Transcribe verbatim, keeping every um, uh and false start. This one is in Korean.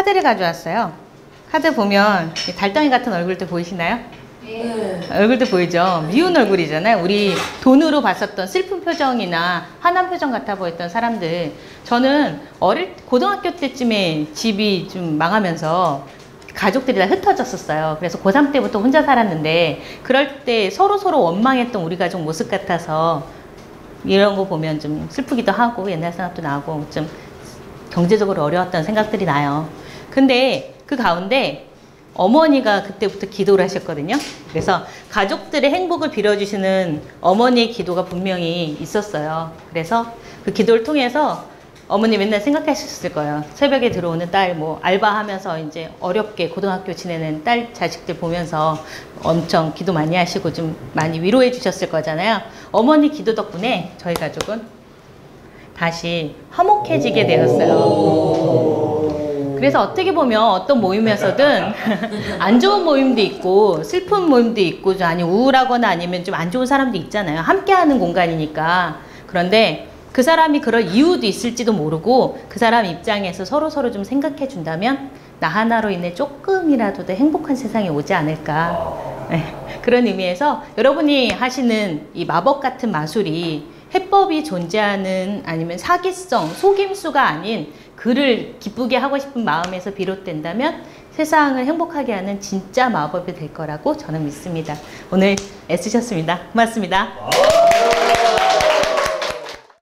카드를 가져왔어요. 카드 보면 달덩이 같은 얼굴도 보이시나요? 네. 얼굴도 보이죠? 미운 얼굴이잖아요. 우리 돈으로 봤었던 슬픈 표정이나 화난 표정 같아 보였던 사람들. 저는 어릴 고등학교 때쯤에 집이 좀 망하면서 가족들이 다 흩어졌었어요. 그래서 고삼 때부터 혼자 살았는데 그럴 때 서로서로 원망했던 우리 가족 모습 같아서 이런 거 보면 좀 슬프기도 하고 옛날 생각도 나고 좀 경제적으로 어려웠던 생각들이 나요. 근데 그 가운데 어머니가 그때부터 기도를 하셨거든요. 그래서 가족들의 행복을 빌어주시는 어머니의 기도가 분명히 있었어요. 그래서 그 기도를 통해서 어머니 맨날 생각하셨을 거예요. 새벽에 들어오는 딸, 뭐 알바하면서 이제 어렵게 고등학교 지내는 딸 자식들 보면서 엄청 기도 많이 하시고 좀 많이 위로해 주셨을 거잖아요. 어머니 기도 덕분에 저희 가족은 다시 화목해지게 되었어요. 그래서 어떻게 보면 어떤 모임에서든 안 좋은 모임도 있고 슬픈 모임도 있고 좀 아니 우울하거나 아니면 좀 안 좋은 사람도 있잖아요. 함께하는 공간이니까. 그런데 그 사람이 그럴 이유도 있을지도 모르고 그 사람 입장에서 서로서로 좀 생각해 준다면 나 하나로 인해 조금이라도 더 행복한 세상이 오지 않을까. 네, 그런 의미에서 여러분이 하시는 이 마법 같은 마술이 해법이 존재하는 아니면 사기성, 속임수가 아닌 그를 기쁘게 하고 싶은 마음에서 비롯된다면 세상을 행복하게 하는 진짜 마법이 될 거라고 저는 믿습니다. 오늘 애쓰셨습니다. 고맙습니다.